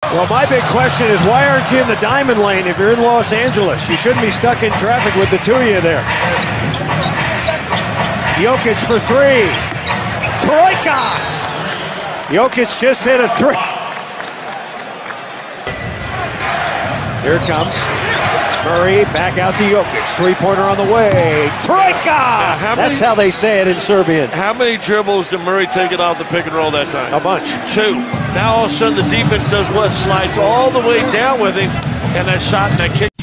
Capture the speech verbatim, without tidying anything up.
Well, my big question is, why aren't you in the diamond lane if you're in Los Angeles? You shouldn't be stuck in traffic with the two of you there. Jokic for three. TROJKAAA! Jokic just hit a three. Here it comes. Murray back out to Jokic. Three-pointer on the way. TROJKAAA! How That's many, how they say it in Serbian. How many dribbles did Murray take it off the pick and roll that time? A bunch. Two. Now all of a sudden the defense does what? Slides all the way down with him, and that shot and that kick.